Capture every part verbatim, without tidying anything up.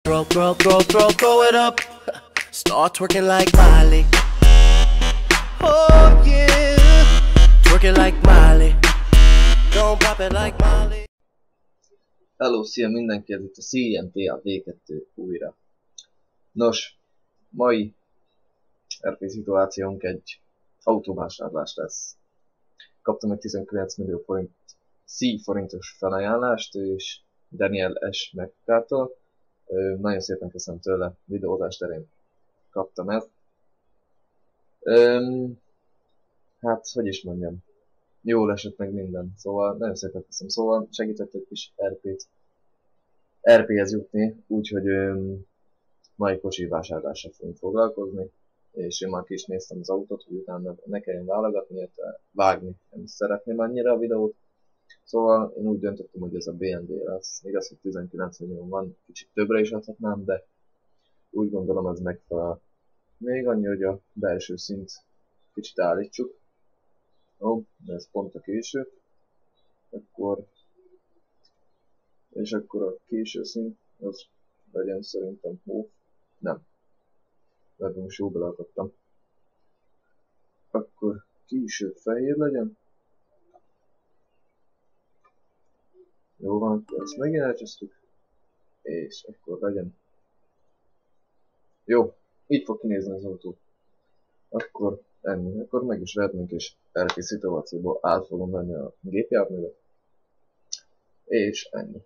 Throw, throw, throw, throw, throw it up. Start twerking like Miley. Oh yeah. Twerking like Miley. Don't pop it like Miley. Hello, szia mindenki, ez itt a C N T A V kettő újra. Nos, mai er pé szituációnk egy autóvásárlás lesz. Kaptam egy tizenkilenc millió forint C forintos felajánlást, és Daniel S. megkártól. Nagyon szépen köszönöm tőle, videózás terén kaptam ezt. Öm, hát, hogy is mondjam, jól esett meg minden, szóval nagyon szépen köszönöm. Szóval segített egy kis er pét, er péhez jutni, úgyhogy öm, mai kocsi vásárlással fogunk foglalkozni, és én már ki is néztem az autót, hogy utána ne kelljen válogatni, illetve vágni, nem is szeretném annyira a videót. Szóval én úgy döntöttem, hogy ez a bé em dé lesz. Igaz, hogy tizenkilenc millió van, kicsit többre is adhatnám, de úgy gondolom ez megfelel. Még annyi, hogy a belső szint kicsit állítsuk. Ó, de ez pont a késő. Akkor... És akkor a késő szint, az legyen szerintem hó. Nem. Mert most jó beleadottam. Akkor késő fehér legyen. Jó van, akkor ezt megint elcsesztük. És akkor legyen. Jó, így fog kinézni az autó. Akkor ennyi. Akkor meg is vehetnénk, és er pé szituációból át fogom venni a gépjárművet. És ennyi.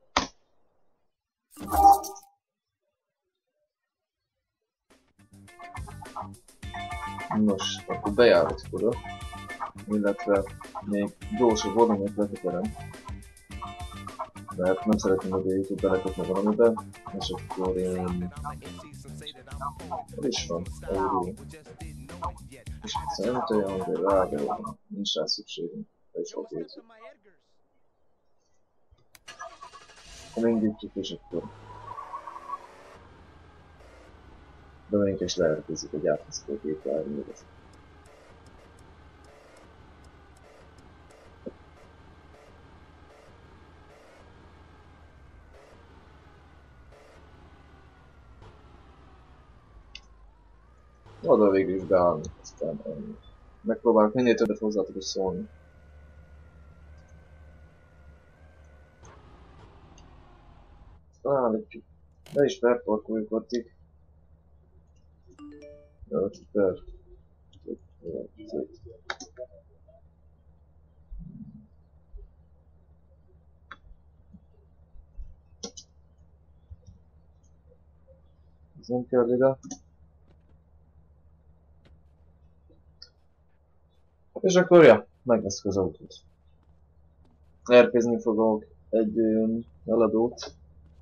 Nos, akkor bejárok oda. Illetve még gyorsabb vonatot letekerem. Mert nem szeretném, hogy a YouTube belekötne valamiben, és akkor én... Ez is van, euró. És szerintem olyan, hogy rágálom, nincs rá szükségünk, de is oké. Elindítjuk, és akkor... bemegyünk és leerőzzük egy átviszkó gépjárművet. Oda végül is beállni, aztán ennyi. Megpróbálok minél többet hozzátok is szólni. Állítjuk. Ne is beparkoljuk addig. Jó, per. Ez nem kell ide. És akkor ja, megveszük az autót. er pézni fogok egy um, eladót.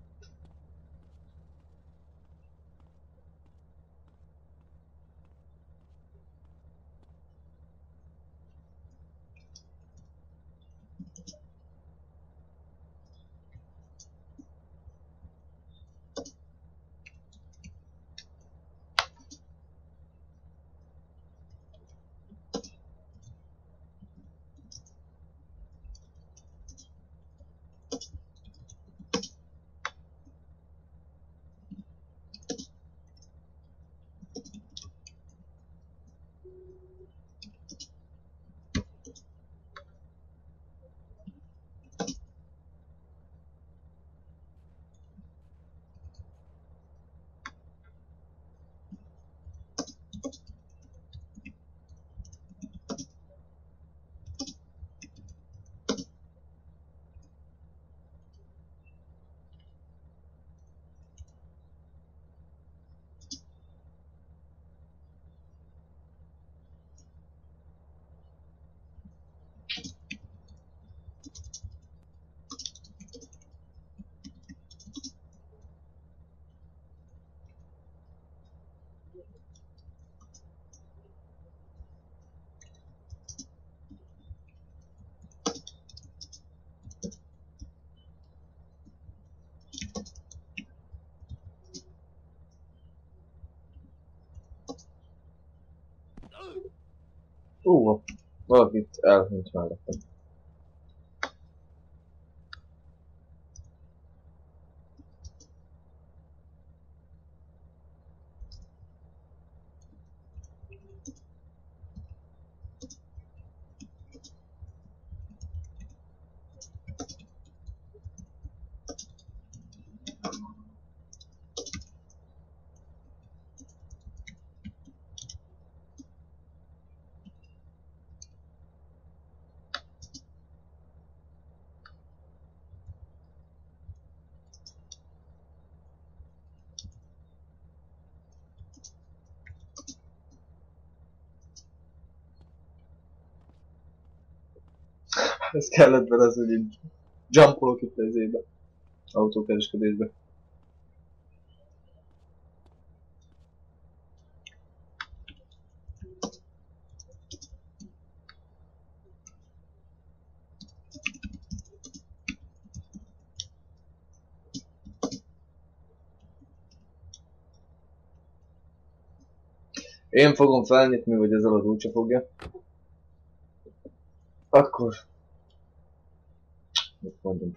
Ó, valakit elhunyt mellettem. Ez kellett bele az, hogy így jumpolok itt az ébe. Autókereskedésbe. Én fogom felnyitni, vagy ez alatt úgyse fogja. Akkor... Mit mondjam?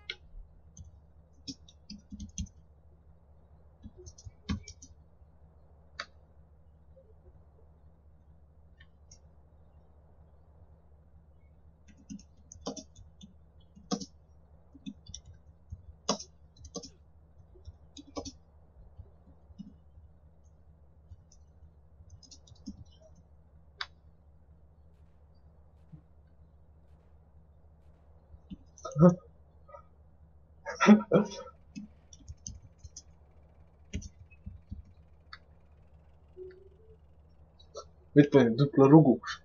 Mit mondjuk? Dupla rugós?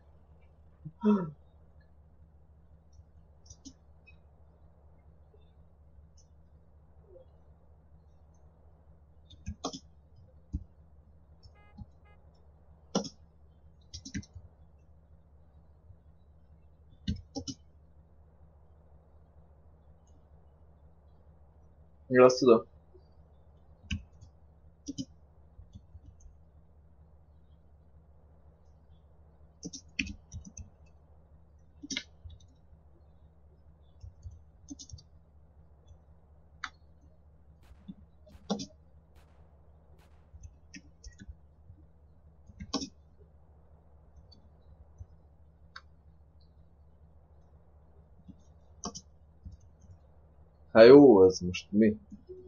Mi azt tudom? Hát jó, ez most mi?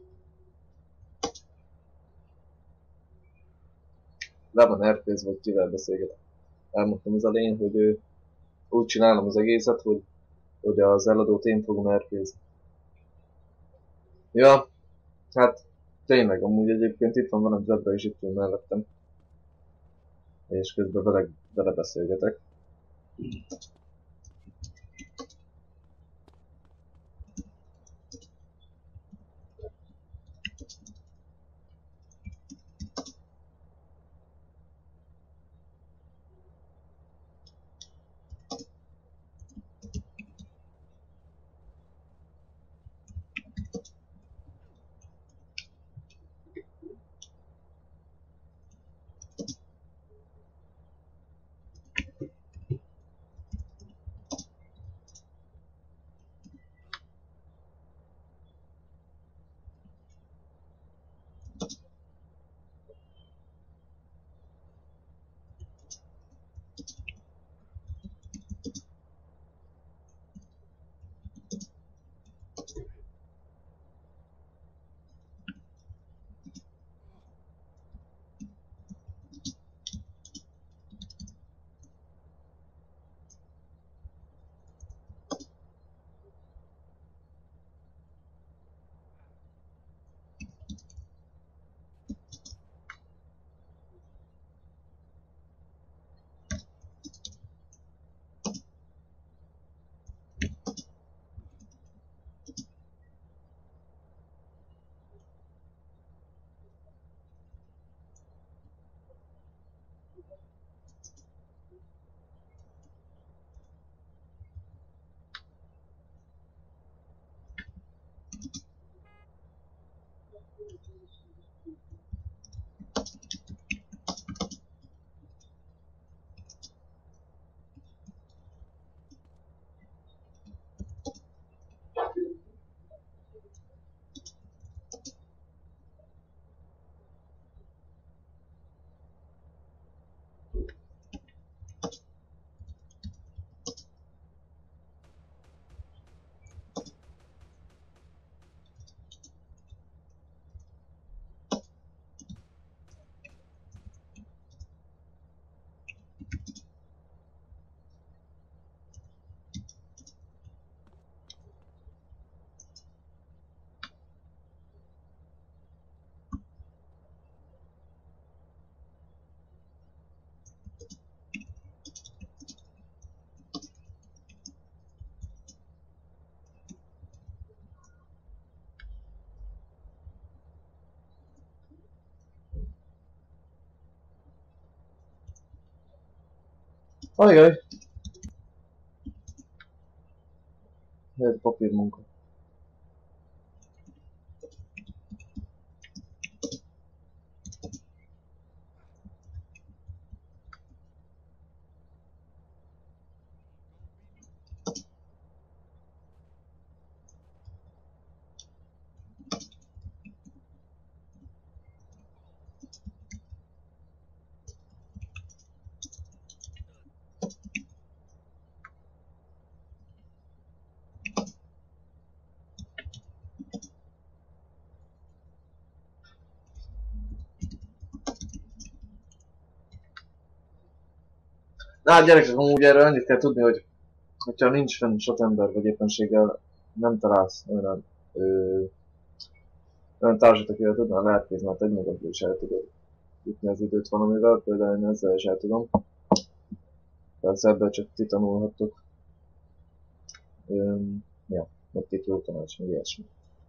Le van er pé-z, vagy kivel beszélgetek. Elmondtam az elején, hogy ő, úgy csinálom az egészet, hogy, hogy az eladót én fogom er pé-zni. Ja, hát tényleg, amúgy egyébként itt van velem Zebra is itt ül mellettem. És közben vele, vele beszélgetek. Ajaj! Lehet papírmunka. Na hát gyerekek, amúgy erről annyit kell tudni, hogy hogyha nincs fenn sok ember, vagy éppenséggel nem találsz olyan, ö, olyan társat, akivel tudnál lelkézni, hát egymagadból is el tudod jutni az időt valamivel, például én ezzel is el tudom. Persze ebből csak ti tanulhattok. Öm, ja, egy-két jó tanács, meg ilyesmi.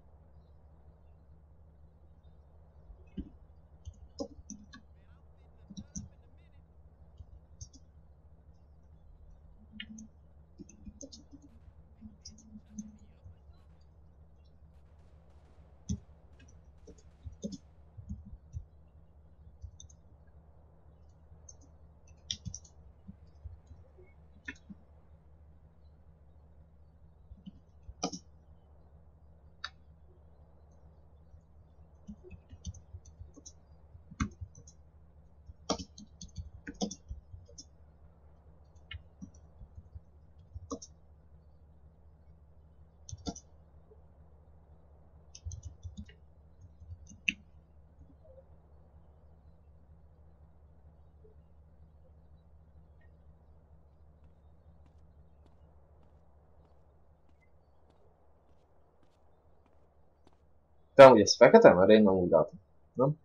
Te amúgy ez fekete? Mert én nem úgy látom. Nem?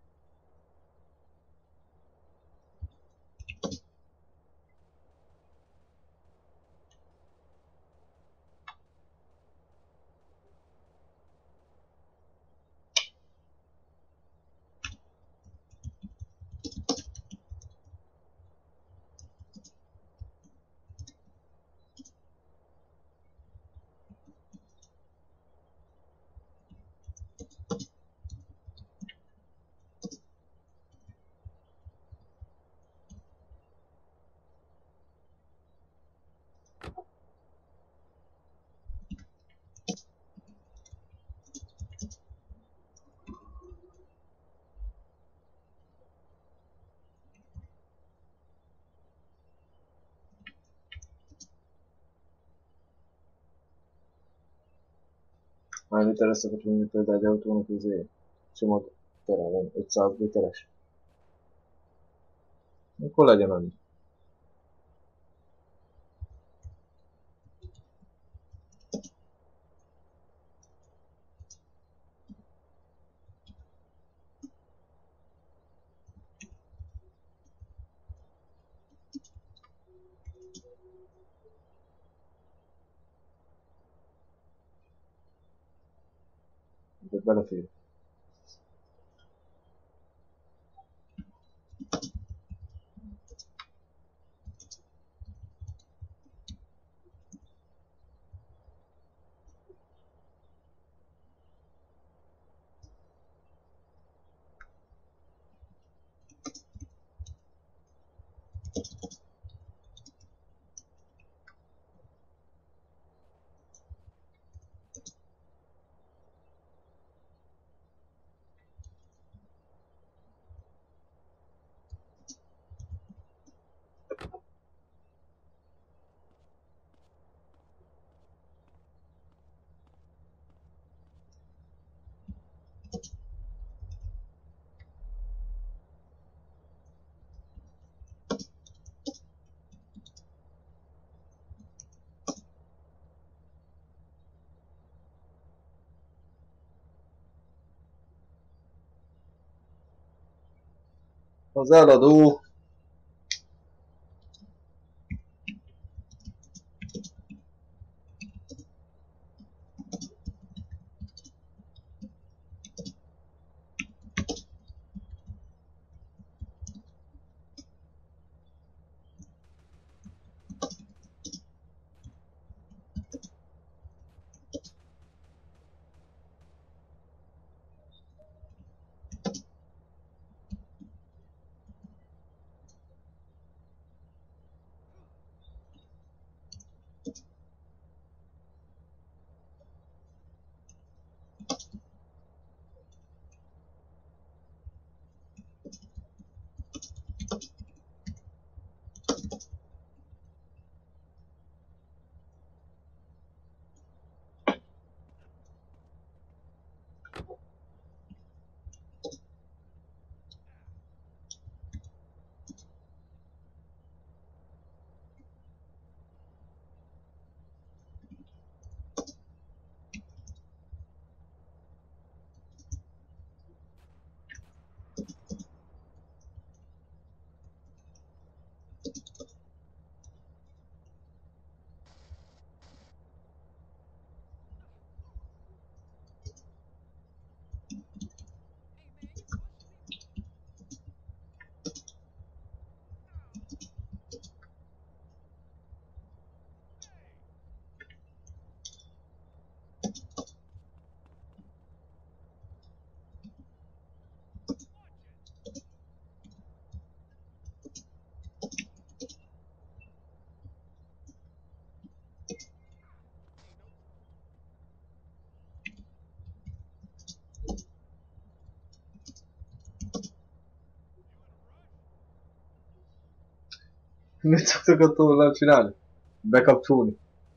Hány literes szokott venni például egy autónak izé csomag tere van, ötszáz literes. Akkor legyen annyi. De belefér. Az eladó. Mit szoktak a tollal csinálni? Bekapcsolni.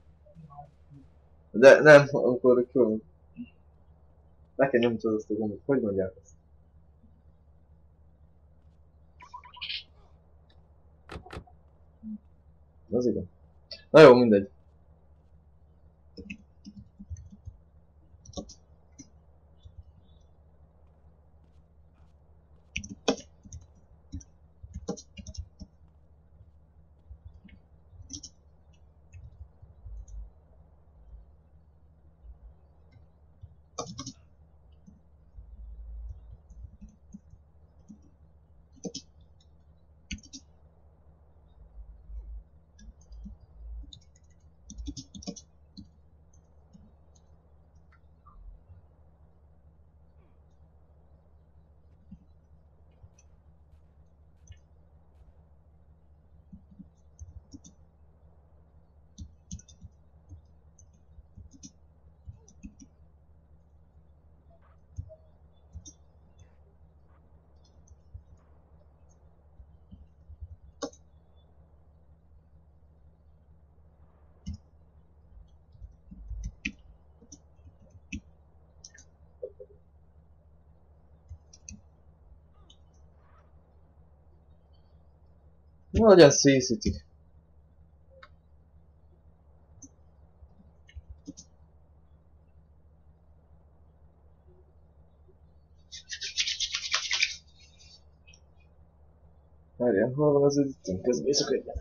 De nem, amikor külön. Le kell nyomtad azt a gombot. Hogy mondják ezt? Az igen. Na jó, mindegy. Na, legyen C-City. Várjál, hol van az editing? Közben éjszaka egyet.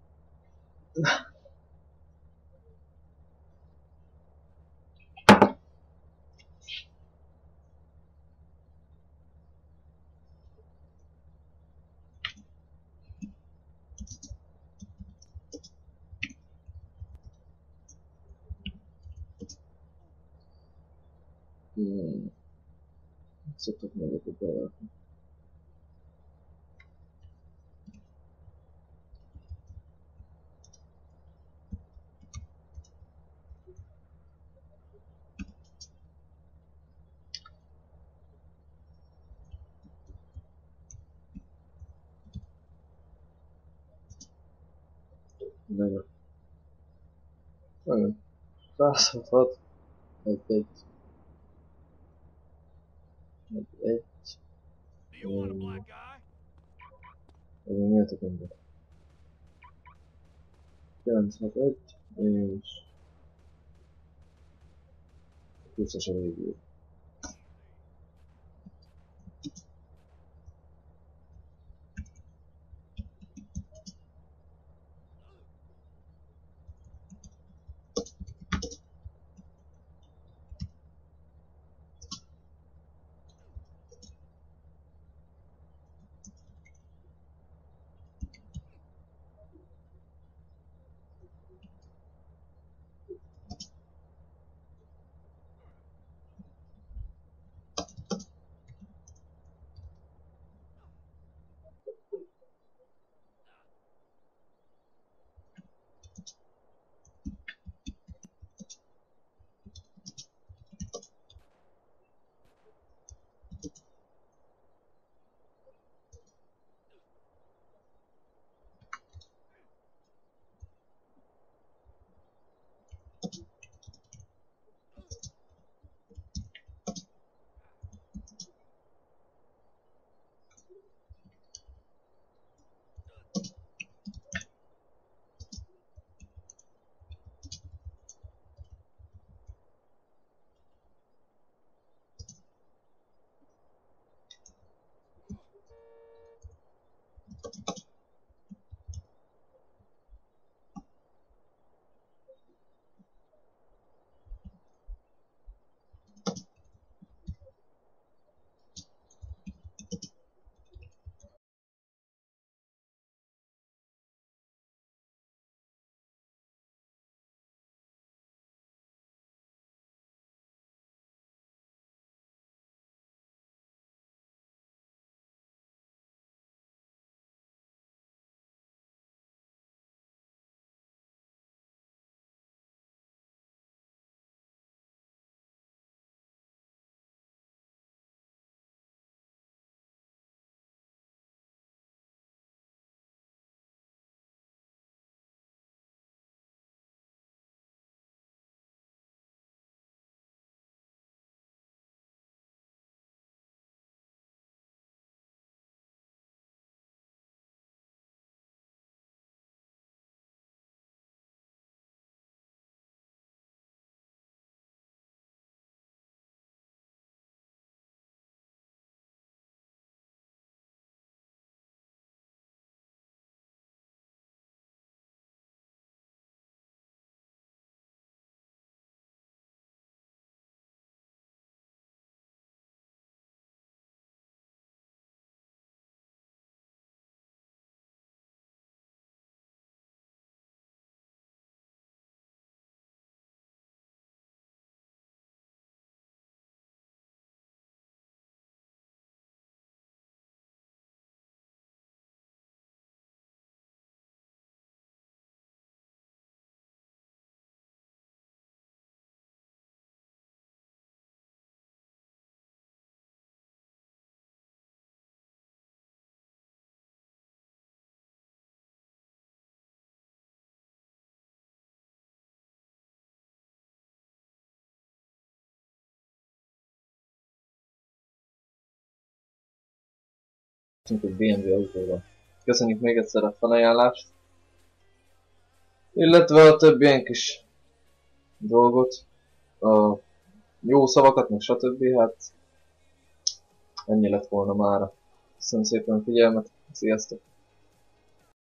Hmm. Szoktak neveket berakni. Nagyon. Nagyon. Százhathat. Egy, egy. Egy, egy. Hmm. Ez miatt ember. kilencvenöt és húszas a végül. egy bé em vé autóval. Köszönjük még egyszer a felajánlást. Illetve a több ilyen kis dolgot. A jó szavakat, meg stb. Hát ennyi lett volna mára. Köszönöm szépen a figyelmet. Sziasztok!